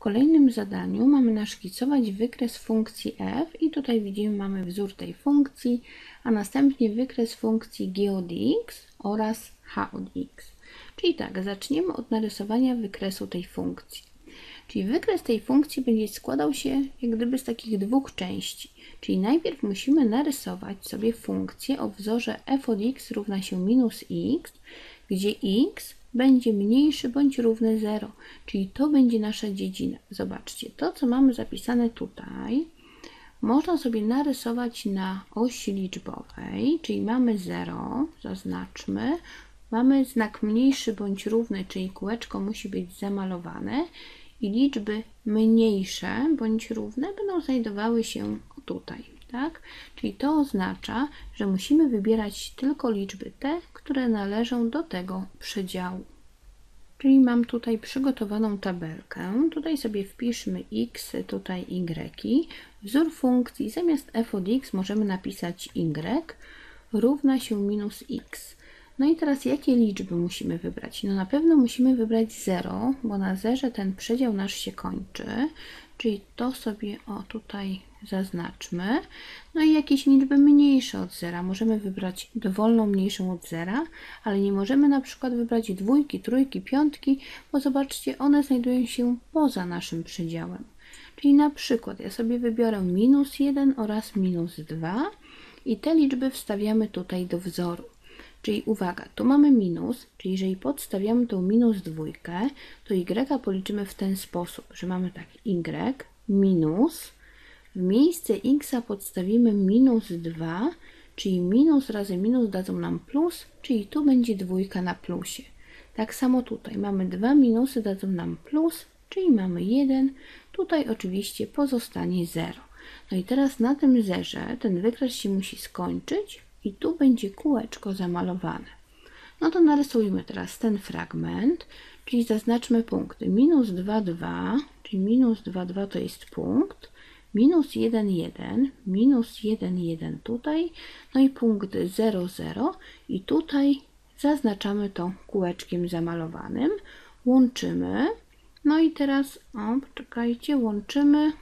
kolejnym zadaniu mamy naszkicować wykres funkcji f i tutaj widzimy, mamy wzór tej funkcji, a następnie wykres funkcji g od x oraz h od x. Czyli tak, zaczniemy od narysowania wykresu tej funkcji. Czyli wykres tej funkcji będzie składał się jak gdyby z takich dwóch części. Czyli najpierw musimy narysować sobie funkcję o wzorze f od x równa się minus x, gdzie x będzie mniejszy bądź równy 0, czyli to będzie nasza dziedzina. Zobaczcie, to co mamy zapisane tutaj, można sobie narysować na osi liczbowej, czyli mamy 0, zaznaczmy, mamy znak mniejszy bądź równy, czyli kółeczko musi być zamalowane i liczby mniejsze bądź równe będą znajdowały się tutaj. Tak? Czyli to oznacza, że musimy wybierać tylko liczby te, które należą do tego przedziału. Czyli mam tutaj przygotowaną tabelkę. Tutaj sobie wpiszmy x, tutaj y. Wzór funkcji zamiast f od x możemy napisać y równa się minus x. No i teraz jakie liczby musimy wybrać? No na pewno musimy wybrać 0, bo na zerze ten przedział nasz się kończy. Czyli to sobie tutaj zaznaczmy. No i jakieś liczby mniejsze od 0. Możemy wybrać dowolną mniejszą od 0, ale nie możemy na przykład wybrać dwójki, trójki, piątki, bo zobaczcie, one znajdują się poza naszym przedziałem. Czyli na przykład ja sobie wybiorę minus 1 oraz minus 2 i te liczby wstawiamy tutaj do wzoru. Czyli uwaga, tu mamy minus, czyli jeżeli podstawiamy tą minus dwójkę, to y policzymy w ten sposób, że mamy tak y minus, w miejsce x podstawimy minus 2, czyli minus razy minus dadzą nam plus, czyli tu będzie dwójka na plusie. Tak samo tutaj mamy 2 minusy dadzą nam plus, czyli mamy 1, tutaj oczywiście pozostanie 0. No i teraz na tym zerze ten wykres się musi skończyć i tu będzie kółeczko zamalowane. No to narysujmy teraz ten fragment, czyli zaznaczmy punkty. Minus 2, 2, czyli minus 2, 2 to jest punkt, minus 1, 1, minus 1, 1 tutaj, no i punkt 0, 0 i tutaj zaznaczamy to kółeczkiem zamalowanym, łączymy, no i teraz, poczekajcie, łączymy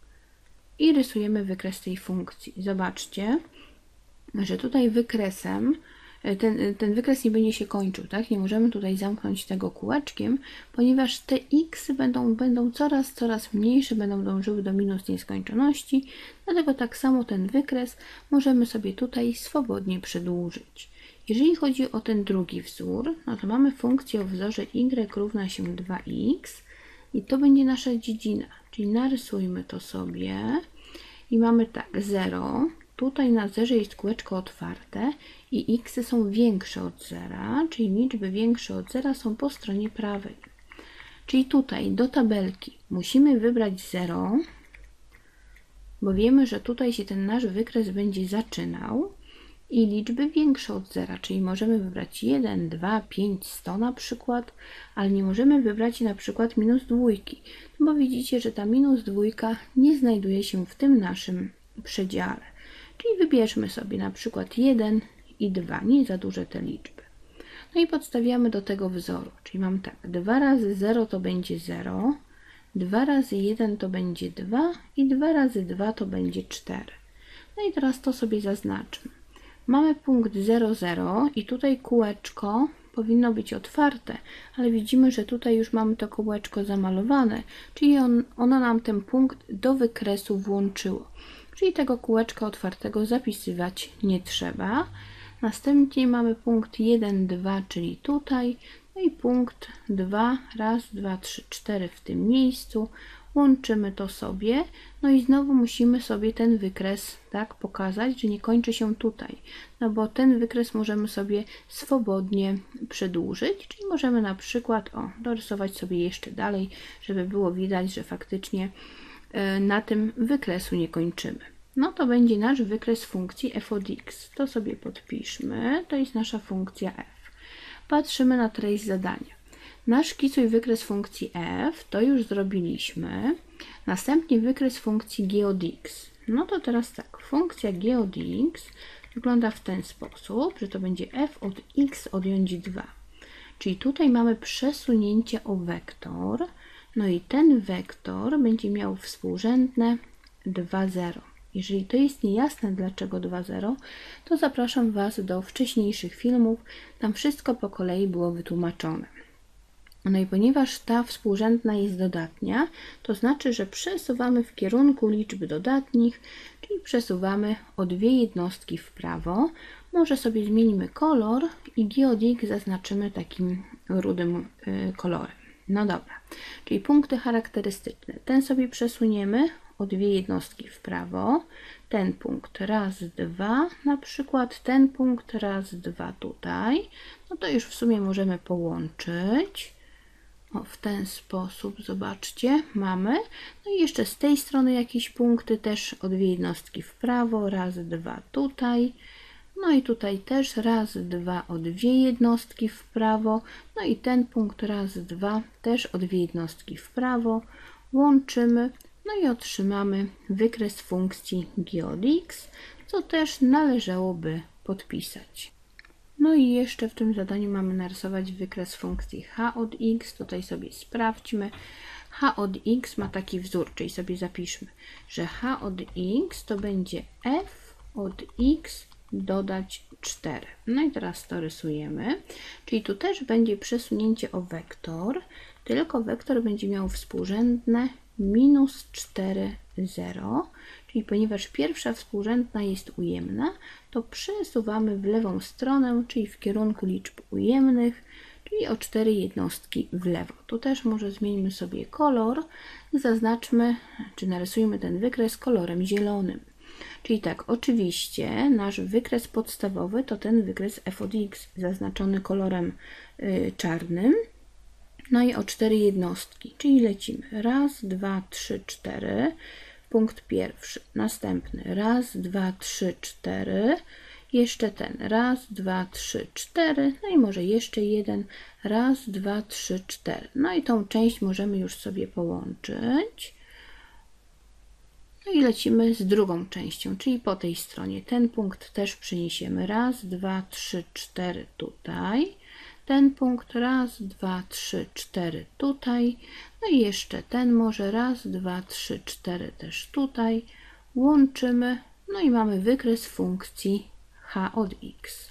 i rysujemy wykres tej funkcji. Zobaczcie, że tutaj wykresem, ten wykres nie będzie się kończył, tak? Nie możemy tutaj zamknąć tego kółeczkiem, ponieważ te x będą coraz mniejsze, będą dążyły do minus nieskończoności, dlatego tak samo ten wykres możemy sobie tutaj swobodnie przedłużyć. Jeżeli chodzi o ten drugi wzór, no to mamy funkcję o wzorze y równa się 2x i to będzie nasza dziedzina, czyli narysujmy to sobie i mamy tak 0, tutaj na zerze jest kółeczko otwarte i x są większe od 0, czyli liczby większe od 0 są po stronie prawej. Czyli tutaj do tabelki musimy wybrać 0, bo wiemy, że tutaj się ten nasz wykres będzie zaczynał i liczby większe od 0, czyli możemy wybrać 1, 2, 5, 100 na przykład, ale nie możemy wybrać na przykład minus dwójki, bo widzicie, że ta minus dwójka nie znajduje się w tym naszym przedziale. Czyli wybierzmy sobie na przykład 1 i 2, nie za duże te liczby. No i podstawiamy do tego wzoru, czyli mam tak, 2 razy 0 to będzie 0, 2 razy 1 to będzie 2 i 2 razy 2 to będzie 4. No i teraz to sobie zaznaczmy. Mamy punkt 0, 0 i tutaj kółeczko powinno być otwarte, ale widzimy, że tutaj już mamy to kółeczko zamalowane, czyli ono nam ten punkt do wykresu włączyło. Czyli tego kółeczka otwartego zapisywać nie trzeba. Następnie mamy punkt 1, 2, czyli tutaj, no i punkt 2, raz, 2, 3, 4 w tym miejscu. Łączymy to sobie, no i znowu musimy sobie ten wykres tak pokazać, że nie kończy się tutaj, no bo ten wykres możemy sobie swobodnie przedłużyć, czyli możemy na przykład dorysować sobie jeszcze dalej, żeby było widać, że faktycznie na tym wykresu nie kończymy. No to będzie nasz wykres funkcji f od x. To sobie podpiszmy, to jest nasza funkcja f. Patrzymy na treść zadania. Naszkicuj wykres funkcji f, to już zrobiliśmy. Następnie wykres funkcji g od x. No to teraz tak, funkcja g od x wygląda w ten sposób, że to będzie f od x odjąć 2. Czyli tutaj mamy przesunięcie o wektor, No i ten wektor będzie miał współrzędne 2, 0. Jeżeli to jest niejasne, dlaczego 2, 0, to zapraszam Was do wcześniejszych filmów. Tam wszystko po kolei było wytłumaczone. No i ponieważ ta współrzędna jest dodatnia, to znaczy, że przesuwamy w kierunku liczb dodatnich, czyli przesuwamy o 2 jednostki w prawo. Może sobie zmienimy kolor i G od X zaznaczymy takim rudym kolorem. No dobra, czyli punkty charakterystyczne. Ten sobie przesuniemy o 2 jednostki w prawo. Ten punkt raz, 2, na przykład ten punkt raz, 2 tutaj. No to już w sumie możemy połączyć. O, w ten sposób, zobaczcie, mamy. No i jeszcze z tej strony jakieś punkty też o 2 jednostki w prawo, raz, 2 tutaj. No i tutaj też raz, 2 o 2 jednostki w prawo. No i ten punkt raz, 2 też o 2 jednostki w prawo. Łączymy, no i otrzymamy wykres funkcji g od x, co też należałoby podpisać. No i jeszcze w tym zadaniu mamy narysować wykres funkcji h od x. Tutaj sobie sprawdźmy. H od x ma taki wzór, czyli sobie zapiszmy, że h od x to będzie f od x dodać 4. No i teraz to rysujemy. Czyli tu też będzie przesunięcie o wektor, tylko wektor będzie miał współrzędne minus 4, 0. Czyli ponieważ pierwsza współrzędna jest ujemna, to przesuwamy w lewą stronę, czyli w kierunku liczb ujemnych, czyli o 4 jednostki w lewo. Tu też może zmieńmy sobie kolor i zaznaczmy, czy narysujmy ten wykres kolorem zielonym. Czyli tak, oczywiście nasz wykres podstawowy to ten wykres f od x zaznaczony kolorem czarnym. No i o 4 jednostki, czyli lecimy. Raz, 2, 3, 4. Punkt pierwszy. Następny. Raz, 2, 3, 4. Jeszcze ten. Raz, 2, 3, 4. No i może jeszcze jeden. Raz, 2, 3, 4. No i tą część możemy już sobie połączyć. No i lecimy z drugą częścią, czyli po tej stronie. Ten punkt też przyniesiemy. Raz, 2, 3, 4 tutaj. Ten punkt raz, 2, 3, 4 tutaj. No i jeszcze ten może raz, 2, 3, 4 też tutaj. Łączymy. No i mamy wykres funkcji h od x.